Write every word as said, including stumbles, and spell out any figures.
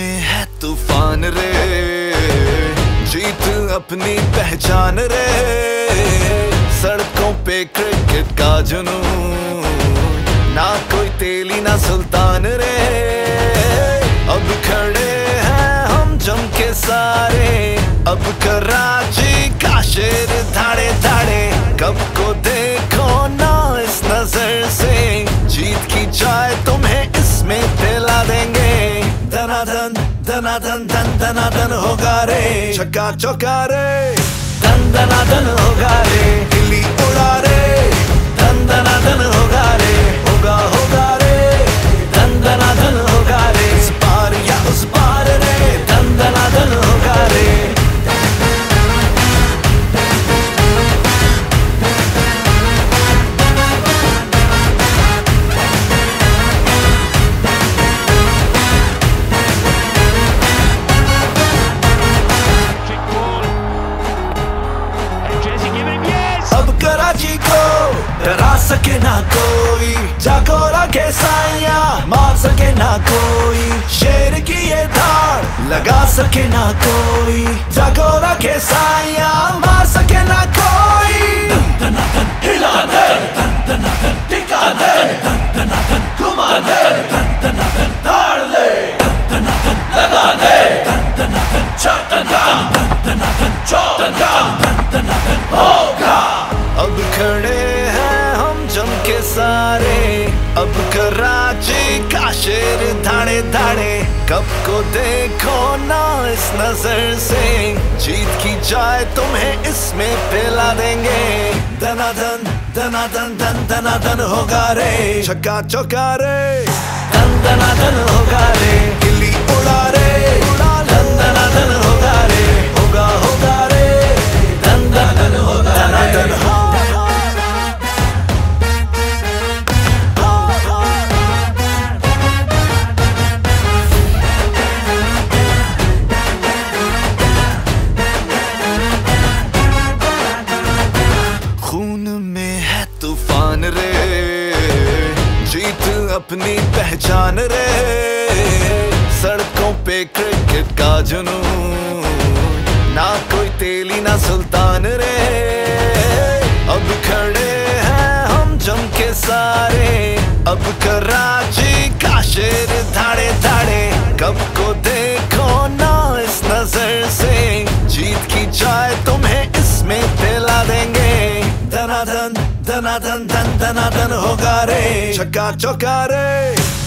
में है तूफान रे, जीत अपनी पहचान रे। सड़कों पे क्रिकेट का जुनून, ना कोई तेली ना सुल्तान रे। अब खड़े हैं हम जम के सारे, अब कराची का शेर धाड़े धाड़े। कब को देखो ना इस नजर से, जीत की चाय तुम्हें इसमें पिला देंगे। धनाधन धनाधन धन धनाधन होगा रे, छक्का चौका रे। धन धनाधन होगा रे, गिल्ली उड़ा रे। धन धनाधन होगा रे, होगा होगा रे। धन धनाधन होगा रे, इस पार या उस पार रे। धन धनाधन होगा रे। कराची को डरा सके ना कोई, जागोरा के साया मार सके ना कोई। शेर की ये धार लगा सके ना कोई, जागोरा के साया मार सके ना कोई। धन धन हिला दे, धन धन टिका दे, धन धन घुमा दे, धन धन धार ले, धन धन लगा दे, धन धन चटका, धन धन चौका, धन धन होगा। अब खड़े हैं हम जम के सारे, अब कराची का शेर धाड़े धाड़े। कब को देखो ना इस नजर से, जीत की चाय तुम्हें इसमें पिला देंगे। धनाधन धनाधन धन धनाधन होगा रे, छक्का चौका रे। धन धनाधन होगा रे, गिल्ली उड़ा रे। धन धनाधन होगा रे, होगा होगा रे। धन धनाधन होगा धनाधन होगा। तूफान रे, जीत अपनी पहचान रे। सड़कों पे क्रिकेट का जुनून, ना कोई तेली ना सुल्तान रे। अब खड़े हैं हम जम के सारे, अब कराची का शेर धाड़े धाड़े। कब को देखो ना इस नजर से, जीत की चाय तुम्हें इसमें पिला देंगे। धनाधन धनाधन धन धनाधन होगा रे, छक्का चौका रे।